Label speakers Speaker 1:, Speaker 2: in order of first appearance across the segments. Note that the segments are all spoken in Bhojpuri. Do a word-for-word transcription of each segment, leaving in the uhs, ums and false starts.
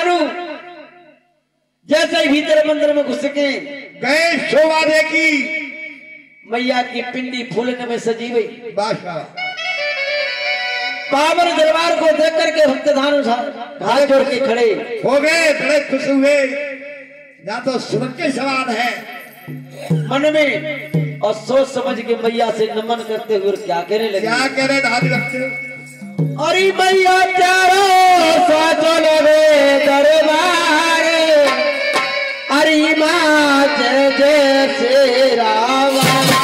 Speaker 1: भानु जैसे ही भीतर मंदिर में घुस के
Speaker 2: गए शोभा देखी
Speaker 1: मैया की पिंडी फूलने में सजी हुई।
Speaker 2: बादशाह
Speaker 1: पावन दरबार को देख करके भक्त धानु हाथ जोड़ के खड़े
Speaker 2: हो गए, बड़े खुश हुए। ना तो सुन के सवाल है
Speaker 1: मन में और सोच समझ के मैया से नमन करते हुए क्या कहने लगे,
Speaker 2: क्या कह रहे धारी रखते
Speaker 1: अरे मैया चारों साचल रे दरबार अरे माँ जय जय श्री राम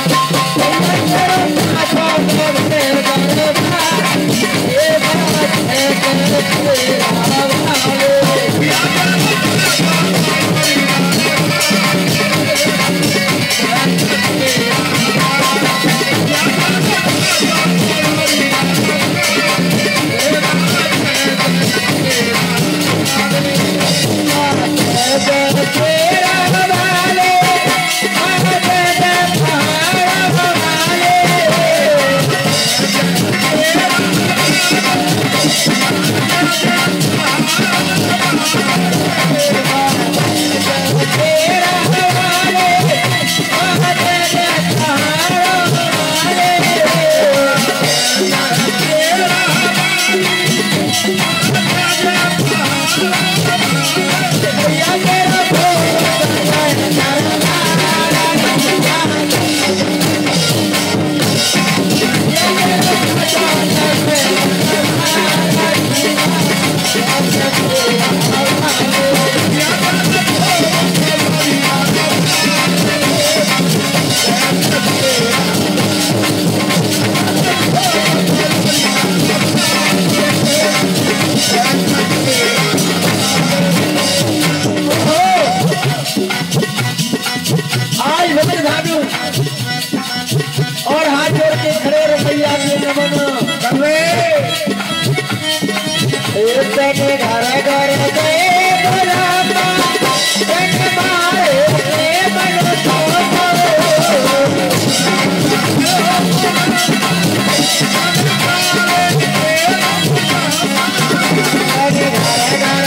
Speaker 1: और हाथ जोड़ के खड़े रहे मैया के नमन कर रहे घर घर गए भोलापा एक मारे मन घर घर